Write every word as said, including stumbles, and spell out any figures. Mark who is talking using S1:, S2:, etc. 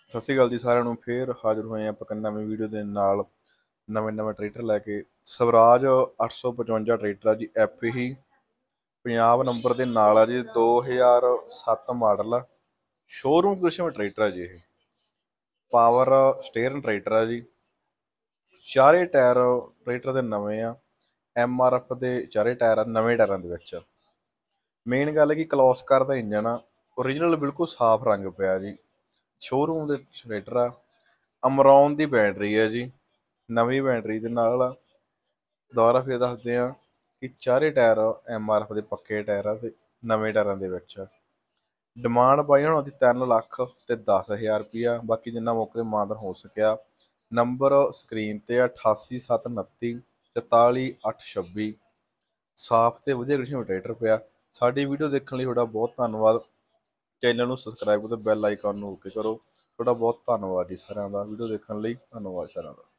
S1: ਸਤਿ ਸ਼੍ਰੀ ਅਕਾਲ ਜੀ ਸਾਰਿਆਂ ਨੂੰ। ਫੇਰ ਹਾਜ਼ਰ ਹੋਏ ਆਪਾਂ ਇੱਕ ਨਵੀਂ ਵੀਡੀਓ ਦੇ ਨਾਲ। ਨਵੇਂ ਨਵੇਂ ਟਰੈਕਟਰ ਲੈ ਕੇ ਸਵਰਾਜ ਅੱਠ ਸੌ ਪਚਵੰਜਾ ਟਰੈਕਟਰ ਆ ਜੀ। ਐਫ ਹੀ ਪੰਜਾਬ ਨੰਬਰ ਦੇ ਨਾਲ ਆ ਜੀ। ਦੋ ਹਜ਼ਾਰ ਸੱਤ ਮਾਡਲ ਆ। ਸ਼ੋਰੂਮ ਕੰਡੀਸ਼ਨ ਟਰੈਕਟਰ ਆ ਜੀ। ਇਹ ਪਾਵਰ ਸਟੇਅਰਿੰਗ ਟਰੈਕਟਰ ਆ ਜੀ। ਚਾਰੇ ਟਾਇਰ ਟਰੈਕਟਰ ਦੇ ਨਵੇਂ ਆ। ਐਮ ਆਰ ਐਫ ਦੇ ਚਾਰੇ ਟਾਇਰ ਆ, ਨਵੇਂ ਟਾਇਰਾਂ ਦੇ ਵਿੱਚ। ਮੇਨ ਗੱਲ ਹੈ ਕਿ ਕਲੋਸਕਾਰ ਦਾ ਇੰਜਨ ਆ, ਓਰੀਜਨਲ ਬਿਲਕੁਲ ਸਾਫ਼ ਰੰਗ ਪਿਆ ਜੀ। ਸ਼ੋਰੂਮ ਦੇ ਟਰੈਕਟਰ ਆ। ਅਮਰੌਨ ਦੀ ਬੈਟਰੀ ਹੈ ਜੀ, ਨਵੀਂ ਬੈਟਰੀ ਦੇ ਨਾਲ ਆ। ਦੁਬਾਰਾ ਫਿਰ ਦੱਸਦੇ ਆ ਕਿ ਚਾਰੇ ਟਾਇਰ ਐਮ ਆਰ ਐਫ ਦੇ ਪੱਕੇ ਟਾਇਰ ਆ ਤੇ ਨਵੇਂ ਟਾਇਰਾਂ ਦੇ ਵਿੱਚ। ਡਿਮਾਂਡ ਪਾਈ ਹੁਣ ਉਹਦੀ ਤਿੰਨ ਲੱਖ ਤੇ ਦਸ ਹਜ਼ਾਰ ਰੁਪਈਆ। ਬਾਕੀ ਜਿੰਨਾ ਮੌਕੇ 'ਤੇ ਮਾਨਤਾਨ ਹੋ ਸਕਿਆ। ਨੰਬਰ ਸਕਰੀਨ ਤੇ ਅਠਾਸੀ ਸੱਤ ਉਨੱਤੀ ਚੁਤਾਲੀ ਅੱਠ ਛੱਬੀ। ਸਾਫ਼ ਤੇ ਵਧੀਆ ਕੰਡੀਸ਼ਨ ਟਰੈਕਟਰ ਪਿਆ। ਸਾਡੀ ਵੀਡੀਓ ਦੇਖਣ ਲਈ ਤੁਹਾਡਾ ਬਹੁਤ ਧੰਨਵਾਦ। ਚੈਨਲ ਨੂੰ ਸਬਸਕ੍ਰਾਈਬ ਕਰੋ ਤੇ ਬੈਲ ਆਈਕਨ ਨੂੰ ਓਕੇ ਕਰੋ। ਤੁਹਾਡਾ ਬਹੁਤ ਧੰਨਵਾਦ ਜੀ ਸਾਰਿਆਂ ਦਾ ਵੀਡੀਓ ਦੇਖਣ ਲਈ। ਧੰਨਵਾਦ ਸਾਰਿਆਂ ਦਾ।